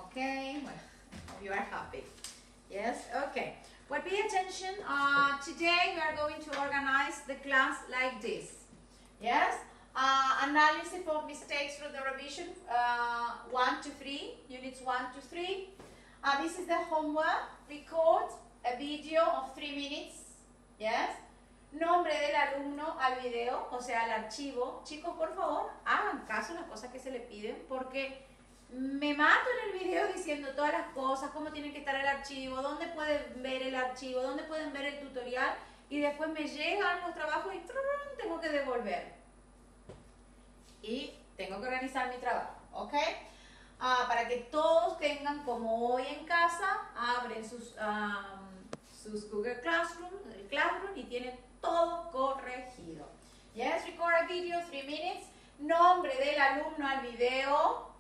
Okay, well, you are happy. Yes, okay. Well, pay attention. Today we are going to organize the class like this. Yes, analysis of mistakes from the revision 1 to 3, units 1 to 3. This is the homework. Record a video of 3 minutes. Yes. Nombre del alumno al video, o sea, al archivo. Chicos, por favor, hagan caso a las cosas que se les piden porque me mato en el video diciendo todas las cosas, cómo tiene que estar el archivo, dónde pueden ver el archivo, dónde pueden ver el tutorial y después me llegan los trabajos y tengo que devolver. Y tengo que organizar mi trabajo, ¿ok? Para que todos tengan, como hoy en casa, abren sus Google Classroom, el Classroom y tienen todo corregido. Yes, record a video, 3 minutes. Nombre del alumno al video.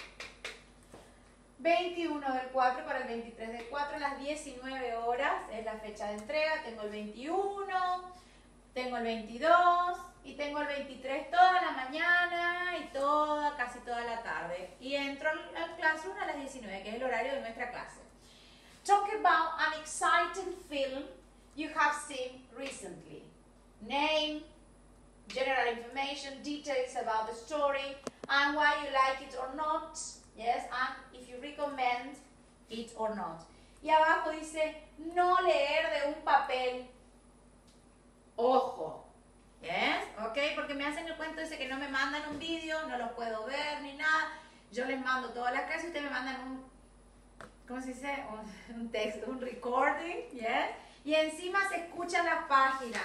21 del 4 para el 23 del 4 a las 19 horas es la fecha de entrega. Tengo el 21, tengo el 22 y tengo el 23 toda la mañana y casi toda la tarde. Y entro al Classroom a las 19, que es el horario de nuestra clase. Talk about an exciting film you have seen recently. Name, general information, details about the story, and why you like it or not. Yes, and if you recommend it or not. Y abajo dice, no leer de un papel. Ojo. Yes, ok, porque me hacen el cuento ese que no me mandan un vídeo, no lo puedo ver ni nada. Yo les mando todas las clases y ustedes me mandan un, ¿cómo se dice? Un texto, un recording, yes. Y encima se escuchan las páginas.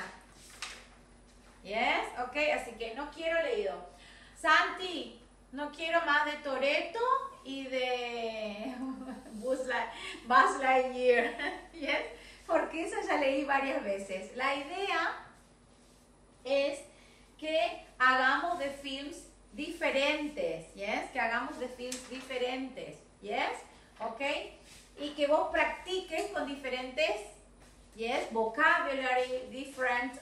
Yes, ok, así que no quiero leído. Santi, no quiero más de Toretto y de Buzz Lightyear. Yes, porque eso ya leí varias veces. La idea es que hagamos de films diferentes. Yes, que hagamos de films diferentes. Yes, ok. Y que vos practiques con diferentes, yes, vocabulary, different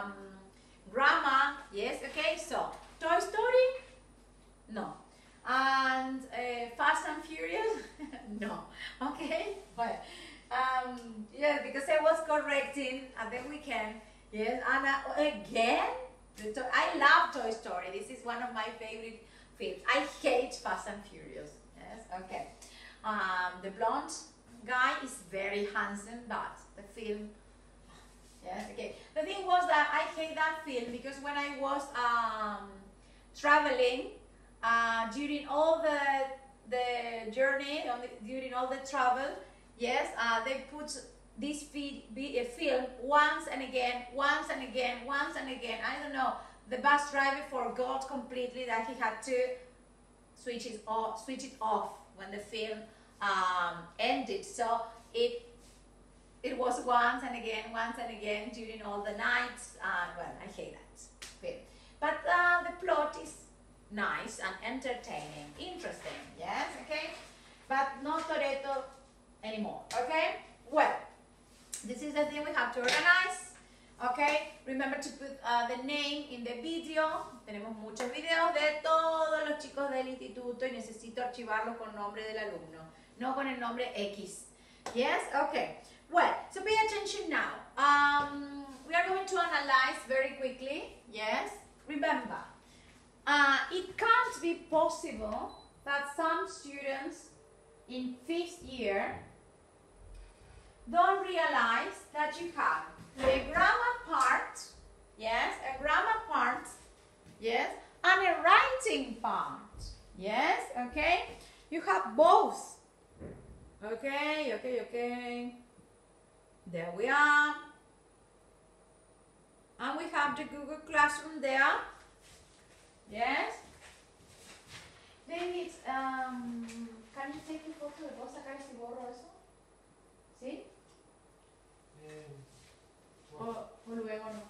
grammar, yes, okay, so, Toy Story, no, and Fast and Furious, no, okay, but, yeah, because I was correcting at the weekend, yes, and again, I love Toy Story, this is one of my favorite films. I hate Fast and Furious, yes, okay. The blonde guy is very handsome, but the film, yes, okay. The thing was that I hate that film because when I was traveling during all the journey, during all the travel, yes, they put this film once and again, once and again, once and again. I don't know. The bus driver forgot completely that he had to switch it off when the film ended. So it was once and again during all the nights. Well, I hate that film. But the plot is nice and entertaining, interesting, yes, okay? But no Toretto anymore, okay? Well, this is the thing we have to organize, okay? Remember to put the name in the video. Tenemos muchos videos de todos los chicos del instituto y necesito archivarlos con nombre del alumno, no con el nombre X. Yes, okay. Well, so pay attention now. We are going to analyze very quickly. Yes, remember, it can't be possible that some students in 5th year don't realize that you have a grammar part, yes, a grammar part, yes, and a writing part, yes, okay? You have both. Okay, okay, okay. There we are. And we have the Google Classroom there. Yes. David, can you take a photo? ¿Puedo sacar ese borro eso? ¿Sí? O luego no.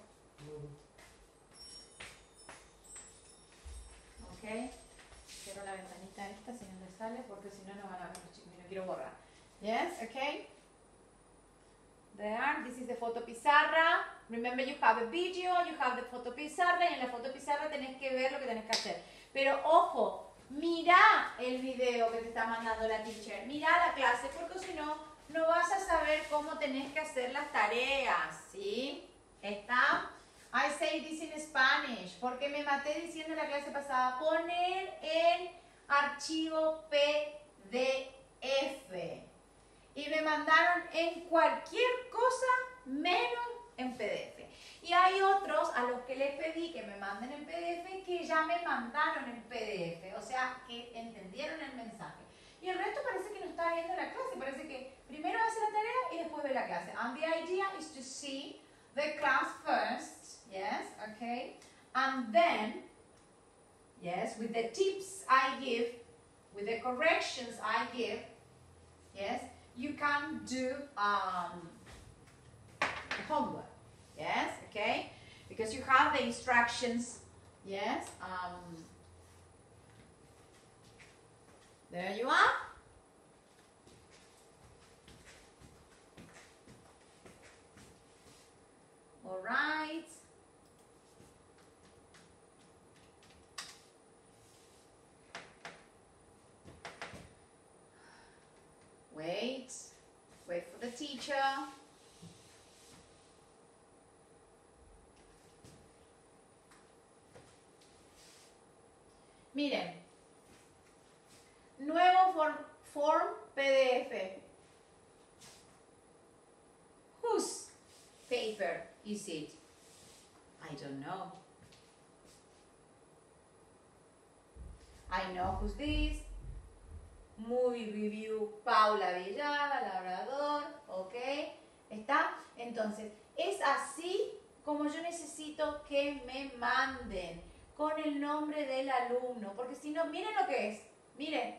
Ok. Cierro la ventanita esta si no le sale porque si no, no van a ver los chicos. No quiero borrar. Yes, okay. There, this is the foto pizarra. Remember, you have a video, you have the foto pizarra, y en la foto pizarra tenés que ver lo que tenés que hacer. Pero ojo, mira el video que te está mandando la teacher, mira la clase, porque si no, no vas a saber cómo tenés que hacer las tareas, ¿sí? ¿Está? I say this in Spanish, porque me maté diciendo en la clase pasada, poner el archivo PDF. Y me mandaron en cualquier cosa menos en PDF. Y hay otros a los que les pedí que me manden en PDF que ya me mandaron en PDF, o sea, que entendieron el mensaje. Y el resto parece que no está viendo la clase, parece que primero hace la tarea y después ve la clase. And the idea is to see the class first, yes, okay, and then, yes, with the tips I give, with the corrections I give, yes, you can do homework. Yes, okay, because you have the instructions. Yes, there you are. All right. Wait for the teacher. Miren, nuevo form PDF. Whose paper is it? I don't know. I know who's this. Movie review, Paula Villada, Labrador, ¿ok? ¿Está? Entonces, es así como yo necesito que me manden, con el nombre del alumno, porque si no, miren lo que es, miren,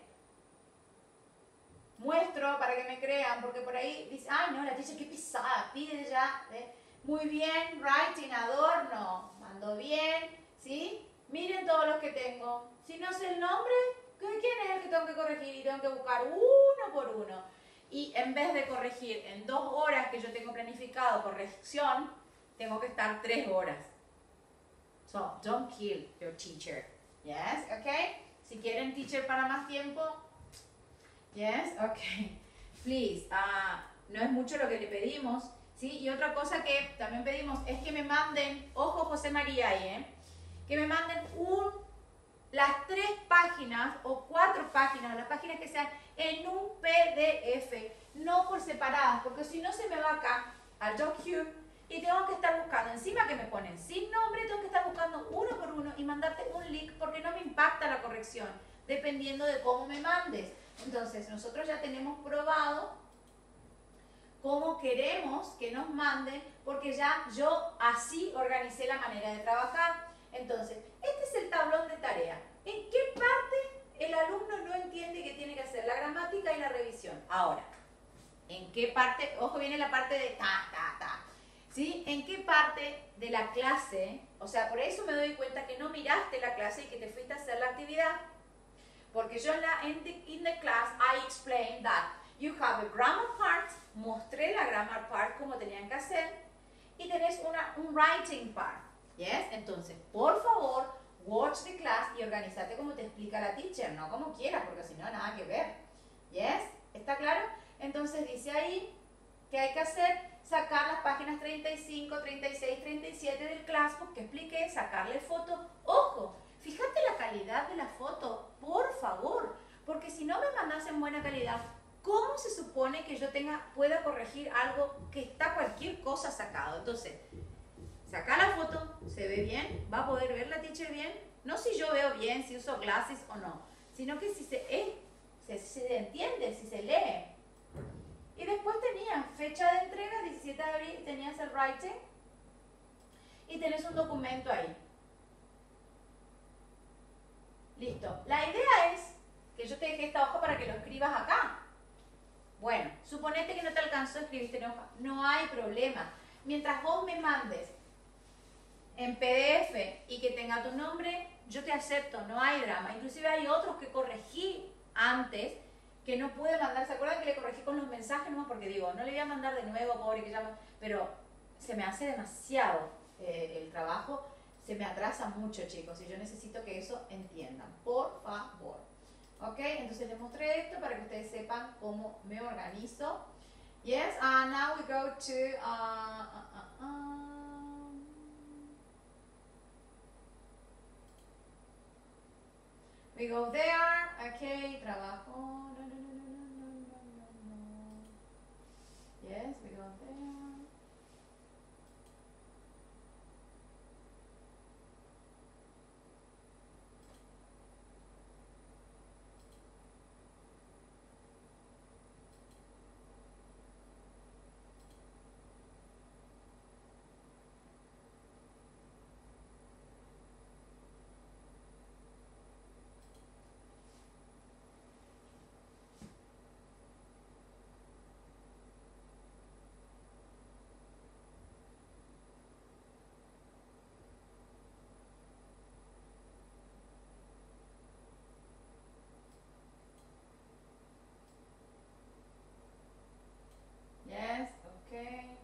muestro para que me crean, porque por ahí dice, ay no, la teacher qué pesada, pide ya, muy bien, writing, adorno, mando bien, ¿sí? Miren todos los que tengo, si no sé el nombre, ¿quién es el que tengo que corregir? Y tengo que buscar uno por uno, y en vez de corregir en 2 horas que yo tengo planificado corrección, tengo que estar 3 horas. So, don't kill your teacher. Yes, okay? Si quieren teacher para más tiempo, yes, okay. Please, no es mucho lo que le pedimos, ¿sí? Y otra cosa que también pedimos es que me manden, ojo José María ahí, que me manden las 3 páginas o 4 páginas, las páginas que sean en un PDF, no por separadas, porque si no se me va acá al docu. Y tengo que estar buscando, encima que me ponen sin nombre, tengo que estar buscando uno por uno y mandarte un link porque no me impacta la corrección, dependiendo de cómo me mandes. Entonces, nosotros ya tenemos probado cómo queremos que nos manden, porque ya yo así organicé la manera de trabajar. Entonces, este es el tablón de tarea. ¿En qué parte el alumno no entiende que tiene que hacer la gramática y la revisión? Ahora, ¿en qué parte? Ojo, viene la parte de ta, ta, ta. ¿Sí? ¿En qué parte de la clase? O sea, por eso me doy cuenta que no miraste la clase y que te fuiste a hacer la actividad. Porque yo in the class, I explained that you have a grammar part, mostré la grammar part como tenían que hacer, y tenés un writing part. ¿Yes? Entonces, por favor, watch the class y organízate como te explica la teacher, no como quieras, porque si no, nada que ver. ¿Yes? ¿Está claro? Entonces dice ahí que hay que hacer, sacar las páginas 35, 36, 37 del classbook que expliqué, sacarle foto. ¡Ojo! Fíjate la calidad de la foto, por favor, porque si no me mandas en buena calidad, ¿cómo se supone que yo pueda corregir algo que está cualquier cosa sacado? Entonces, saca la foto, se ve bien, va a poder ver la teacher bien, no si yo veo bien, si uso glasses o no, sino que si se entiende, si se lee. Y después tenías fecha de entrega, 17 de abril, tenías el writing y tenés un documento ahí. Listo. La idea es que yo te dejé esta hoja para que lo escribas acá. Bueno, suponete que no te alcanzó a escribirte en hoja. No hay problema. Mientras vos me mandes en PDF y que tenga tu nombre, yo te acepto, no hay drama. Inclusive hay otros que corregí antes que no pude mandar. ¿Se acuerdan que le corregí con los mensajes? No, porque digo, no le voy a mandar de nuevo, pobre, que llama, pero se me hace demasiado el trabajo. se me atrasa mucho, chicos, y yo necesito que eso entiendan, por favor. Ok, entonces les mostré esto para que ustedes sepan cómo me organizo. Yes, now we go to we go there. Okay, trabajo. No. Yes, we go there. Yes, okay.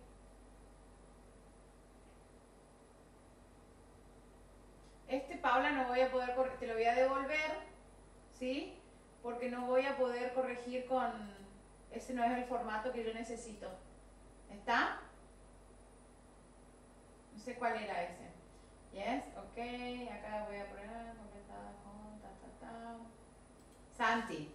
Paula, no voy a poder corregir, te lo voy a devolver, ¿sí? Porque no voy a poder corregir con, ese no es el formato que yo necesito. ¿Está? No sé cuál era ese. Yes, ok, acá voy a poner completada con Santi.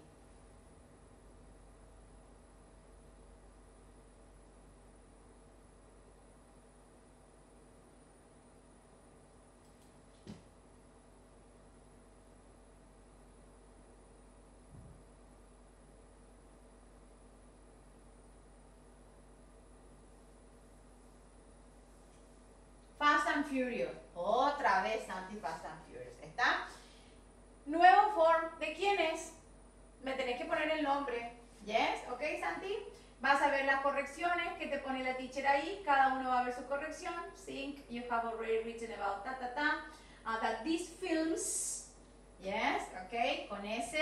Fast and Furious. Otra vez Santi Fast and Furious. ¿Está? Nuevo form. ¿De quién es? Me tenés que poner el nombre. Yes, ok, Santi. Vas a ver las correcciones que te pone la teacher ahí. Cada uno va a ver su corrección. Think you have already written about that these films. Yes, ok, con ese.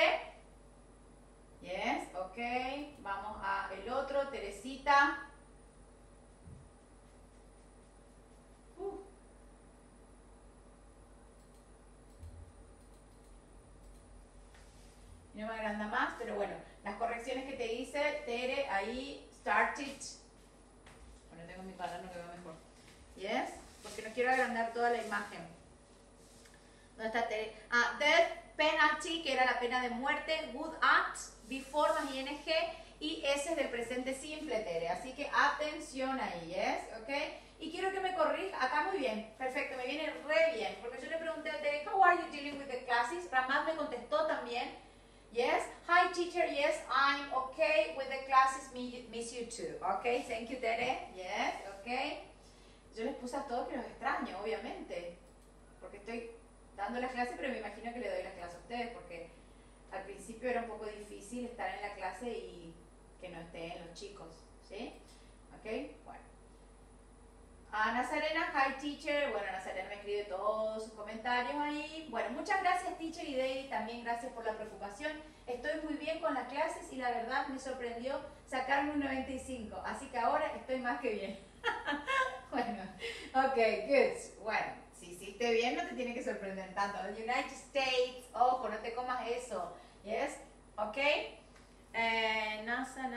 Yes, ok. Vamos a el otro, Teresita. No me agranda más, pero bueno, las correcciones que te hice, Tere, ahí, started. Bueno, tengo mi cuaderno que va mejor. Yes, porque no quiero agrandar toda la imagen. ¿Dónde está Tere? Death penalty, que era la pena de muerte. Would at, before más ing, y ese es del presente simple, Tere. Así que atención ahí, yes, ok. Y quiero que me corrija, acá muy bien, perfecto, me viene re bien, porque yo le pregunté a Tere, how are you dealing with the classes? Ramad me contestó también. Yes. Hi, teacher. Yes, I'm okay with the classes. Miss you too. Okay. Thank you, Tere. Yes. Okay. Yo les puse a todos que los extraño, obviamente, porque estoy dando las clases, pero me imagino que le doy las clases a ustedes, porque al principio era un poco difícil estar en la clase y que no estén los chicos, ¿sí? Okay. Bueno. Nazarena, hi teacher. Bueno, Nazarena me escribe todos sus comentarios ahí. Bueno, muchas gracias teacher y David, también gracias por la preocupación. Estoy muy bien con las clases y la verdad me sorprendió sacarme un 95, así que ahora estoy más que bien. Bueno, ok, good. Bueno, si hiciste bien no te tiene que sorprender tanto. United States, ojo, no te comas eso. Yes, ok. NASA.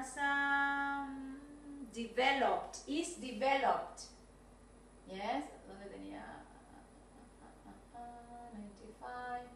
Developed, is developed. Yes, ¿dónde tenía? 95.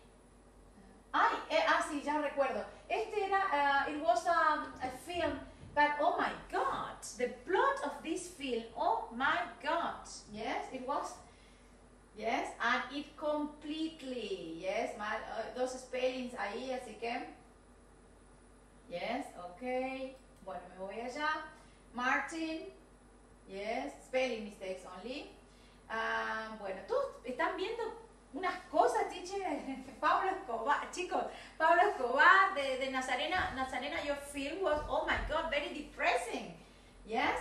Sí, ya recuerdo. Este era, it was a film, but oh my god, the plot of this film, oh my god. Yes, it was. Yes, and it completely, yes, dos spellings ahí, así que. Yes, ok. Bueno, me voy allá. Martin, yes, spelling mistakes only. Bueno, todos están viendo unas cosas, teacher. Pablo Escobar, chicos, Pablo Escobar de Nazarena. Nazarena, your film was, oh my god, very depressing. Yes,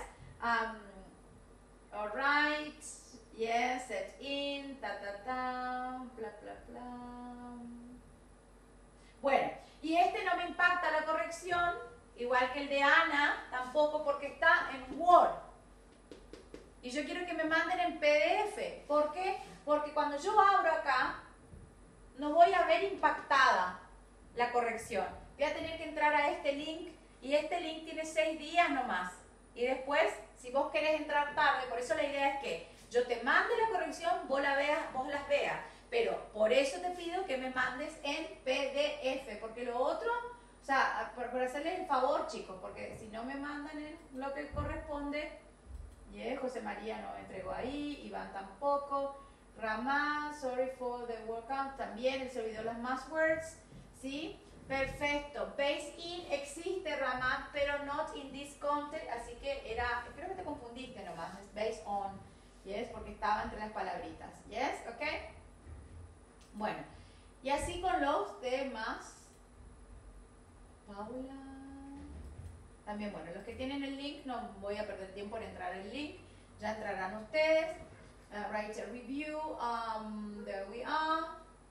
all right, yes, set in, bla, bla, bla. Bueno, y este no me impacta la corrección. Igual que el de Ana, tampoco porque está en Word. Y yo quiero que me manden en PDF. ¿Por qué? Porque cuando yo abro acá, no voy a ver impactada la corrección. Voy a tener que entrar a este link y este link tiene 6 días nomás. Y después, si vos querés entrar tarde, por eso la idea es que yo te mande la corrección, vos las veas. Pero por eso te pido que me mandes en PDF, porque lo otro, o sea, por hacerles el favor, chicos, porque si no me mandan lo que corresponde, José María no me entregó ahí, Iván tampoco, Ramá, sorry for the workout, también él se olvidó las passwords, ¿sí? Perfecto, base in existe, Ramá, pero not in this content, así que era, creo que te confundiste nomás, es base on, yes, porque estaba entre las palabritas, yes, ok. Bueno, y así con los demás, Paula. También, bueno, los que tienen el link, no voy a perder tiempo en entrar el link, ya entrarán ustedes. Write a review, there we are.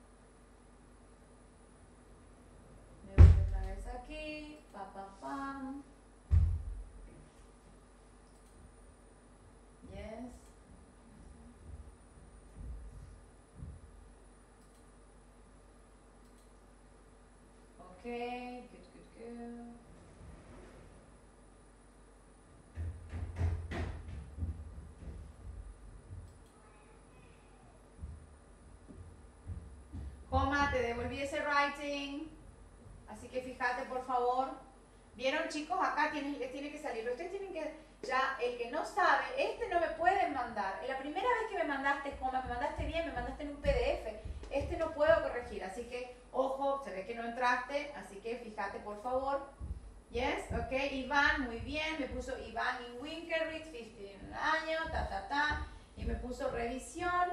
Me voy otra vez aquí, pam. Yes. Okay, good. Coma, te devolví ese writing. Así que fíjate, por favor. ¿Vieron, chicos? Acá tiene que salir. Ustedes tienen que, ya, el que no sabe, no me pueden mandar. La primera vez que me mandaste, coma, me mandaste bien, me mandaste en un PDF. No puedo corregir. Así que, ojo, se ve que no entraste. Así que fíjate, por favor. Yes, ok. Iván, muy bien. Me puso Iván in Winkelried, 15 años, Y me puso revisión.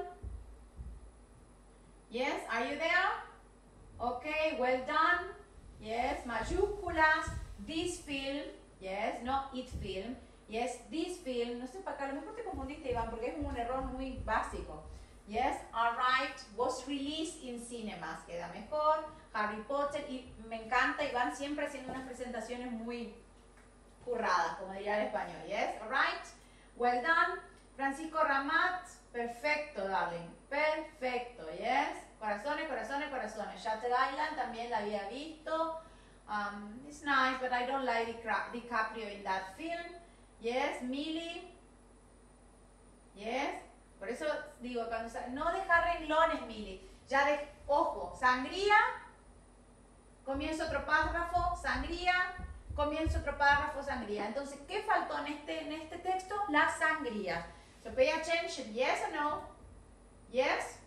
Yes, are you there? Okay, well done. Yes, mayúsculas. This film. Yes, no it film. Yes, this film. No sé para acá, a lo mejor te confundiste, Iván, porque es un error muy básico. Yes, alright. Was released in cinemas. Queda mejor. Harry Potter. Y me encanta, Iván, siempre haciendo unas presentaciones muy curradas, como diría el español. Yes, alright. Well done. Francisco Ramat. Perfecto, darling. Perfecto, yes. Corazones. Shutter Island también la había visto. It's nice, but I don't like DiCaprio in that film. Yes, Millie. Yes. Por eso digo, cuando no dejar renglones, Millie. Ojo, sangría. Comienzo otro párrafo, sangría. Comienzo otro párrafo, sangría. Entonces, ¿qué faltó en este texto? La sangría. So pay attention, yes or no? Yes?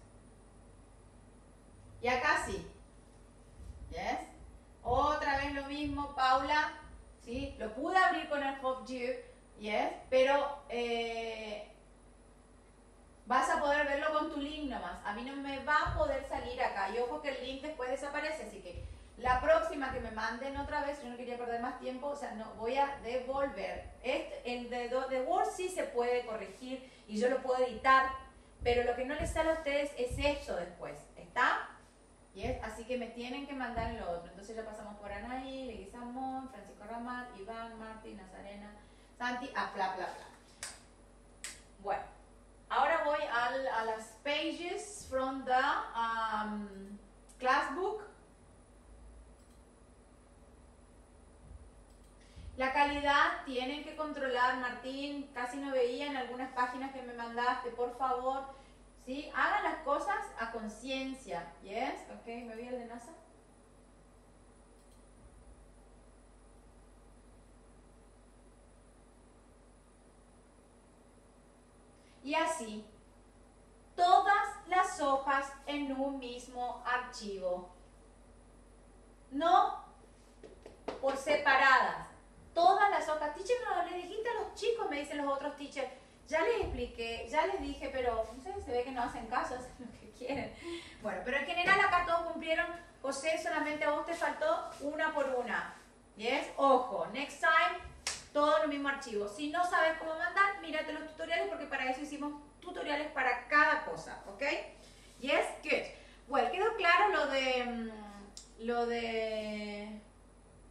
Y acá sí. Yes? Otra vez lo mismo, Paula. ¿Sí? Lo pude abrir con el Hope You. Yes? Pero vas a poder verlo con tu link nomás. A mí no me va a poder salir acá. Y ojo que el link después desaparece. Así que la próxima que me manden otra vez, yo no quería perder más tiempo, o sea, no, voy a devolver. El de Word sí se puede corregir y yo lo puedo editar, pero lo que no les sale a ustedes es eso después, ¿está? Yes. Así que me tienen que mandar lo otro. Entonces ya pasamos por Anaí, Leguizamón, Francisco Ramat, Iván, Martín, Nazarena, Santi, bla. Bueno, ahora voy a las pages from the classbook. La calidad tienen que controlar, Martín, casi no veía en algunas páginas que me mandaste, por favor, ¿sí? Hagan las cosas a conciencia, ¿yes? Ok, ¿me vi el de NASA? Y así, todas las hojas en un mismo archivo, no por separadas. Todas las hojas. Teacher, no le dijiste a los chicos, me dicen los otros teachers. Ya les expliqué, ya les dije, pero no sé, se ve que no hacen caso, hacen lo que quieren. Bueno, pero en general acá todos cumplieron. José, solamente a vos te faltó una por una. ¿Yes? Ojo, next time, todo en el mismo archivo. Si no sabes cómo mandar, mírate los tutoriales porque para eso hicimos tutoriales para cada cosa, ¿ok? Yes, good. Bueno, quedó claro lo de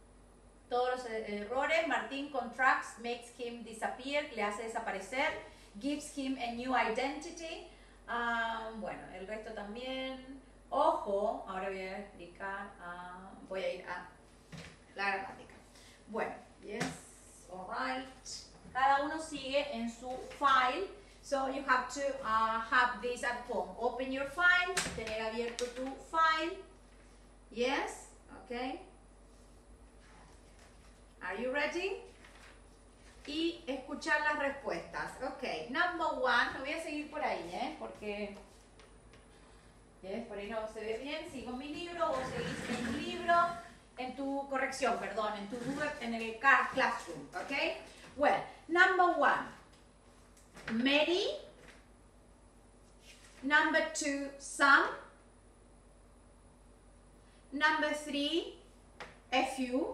todos los errores. Martín contracts, makes him disappear, le hace desaparecer. gives him a new identity. Bueno, el resto también. Ojo, ahora voy a explicar, voy a ir a la gramática. Bueno, yes, alright. Cada uno sigue en su file. So you have to have this at home. Open your file, tener abierto tu file. Yes, okay. Are you ready? Y escuchar las respuestas. Ok, number one, me voy a seguir por ahí, porque por ahí no se ve bien. Sigo mi libro, vos seguís en tu libro, en tu corrección, perdón, en tu Google, en el Classroom, ok. Well, number one, many. Number two, some. Number three, a few.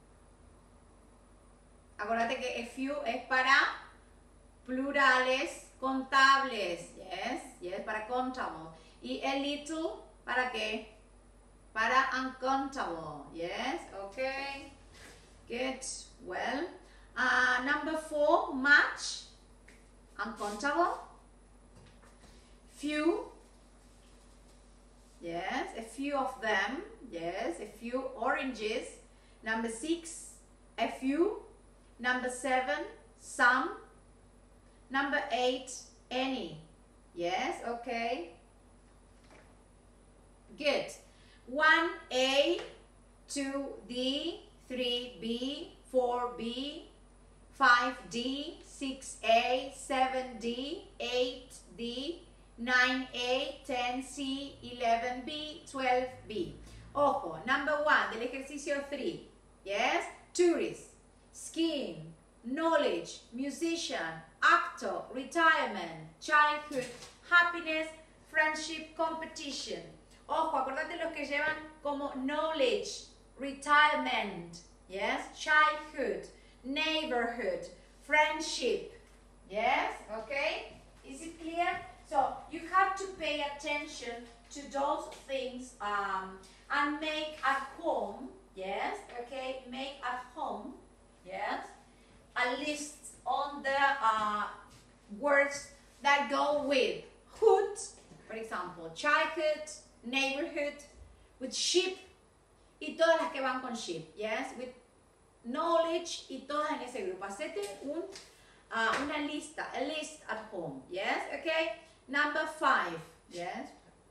Acuérdate que a few es para plurales contables. Yes, para countable. Y a little, ¿para qué? Para uncountable. Yes, okay. Good, well. Number four, much. Uncountable. Few. Yes, a few of them. Yes, a few oranges. Number six, a few. Number seven, some. Number eight, any. Yes, okay. Good. 1A, 2D, 3B, 4B, 5D, 6A, 7D, 8D, 9A, 10C, 11B, 12B. Ojo, number one del ejercicio 3. Yes, tourist, skiing, knowledge, musician, actor, retirement, childhood, happiness, friendship, competition. Ojo, acordate los que llevan como knowledge, retirement, yes, childhood, neighborhood, friendship. Yes, okay? Is it clear? So you have to pay attention to those things and make at home, yes, okay, make at home, yes, a list on the words that go with hood, for example, childhood, neighborhood, with sheep, y todas las que van con sheep, yes, with knowledge, y todas en ese grupo. Hacete una lista, a list at home, yes, okay. Number 5, yes.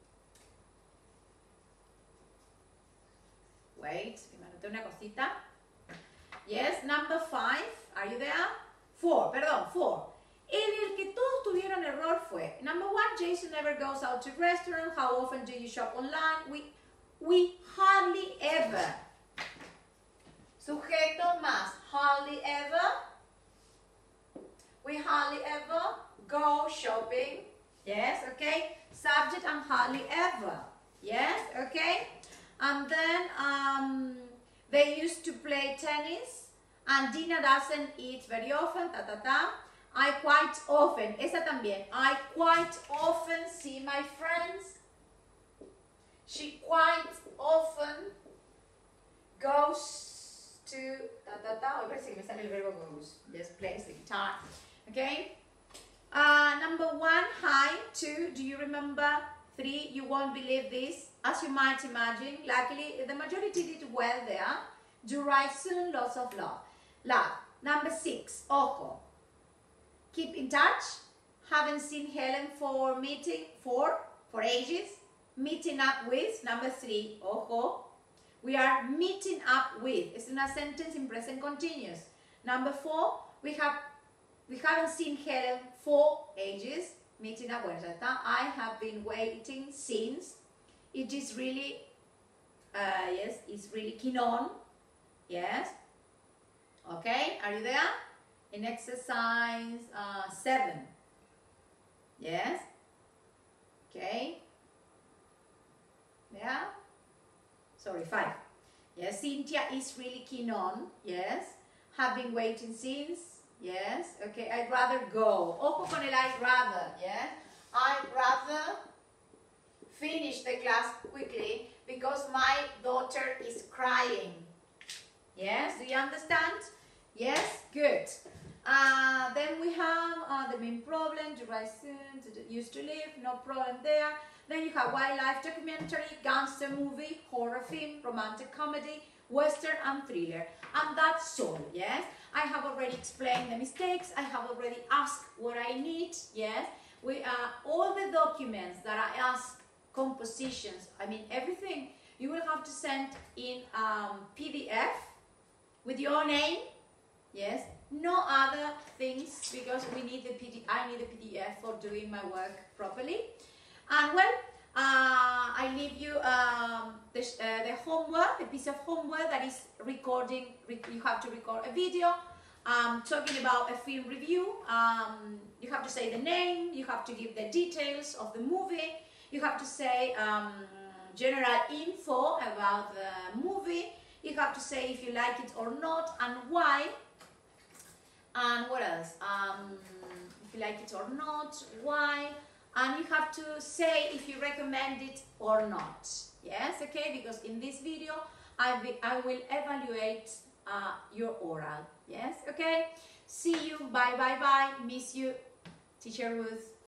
Wait, que me anoté una cosita. Yes, number 5, are you there? 4, perdón, 4. En el que todos tuvieron error fue, number 1, Jason never goes out to restaurant. How often do you shop online? We hardly ever. Sujeto más, hardly ever. We hardly ever go shopping. Yes, okay. Subject and hardly ever. Yes, okay. And then they used to play tennis. And Dina doesn't eat very often. Ta ta ta. I quite often. Esa también. I quite often see my friends. She quite often goes to ta ta ta. Hoy parece que me sale el verbo goes. Just plays the guitar. Okay. Number 1, hi. 2, do you remember? 3, you won't believe this. As you might imagine, luckily the majority did well there. Do write soon, lots of love. Number 6, ojo. Keep in touch. Haven't seen Helen for ages. Meeting up with. Number 3, ojo. We are meeting up with. It's in a sentence in present continuous. Number 4, we haven't seen Helen for ages. Meeting up with. I have been waiting since. It is really, yes, it's really keen on. Yes. Okay, are you there? In exercise 7. Yes. Okay. Yeah. Sorry, 5. Yes, Cynthia is really keen on. Yes. Have been waiting since. Yes. Okay, I'd rather go. Ojo con el I'd rather. Yes. I'd rather finish the class quickly because my daughter is crying. Yes, do you understand? Yes, good. Then we have the main problem, to rise soon, to used to live, no problem there. Then you have wildlife documentary, gangster movie, horror film, romantic comedy, western and thriller. And that's all, yes? I have already explained the mistakes. I have already asked what I need, yes? All the documents that I ask, compositions, I mean everything, you will have to send in PDF with your name, yes? No other things, because I need the PDF for doing my work properly. And well, I leave you the homework, the piece of homework that is recording. You have to record a video talking about a film review. You have to say the name, you have to give the details of the movie, you have to say general info about the movie, you have to say if you like it or not and why. And what else? If you like it or not, why? And you have to say if you recommend it or not. Yes, okay? Because in this video, I will evaluate your oral. Yes, okay? See you. Bye, bye, bye. Miss you, Teacher Ruth.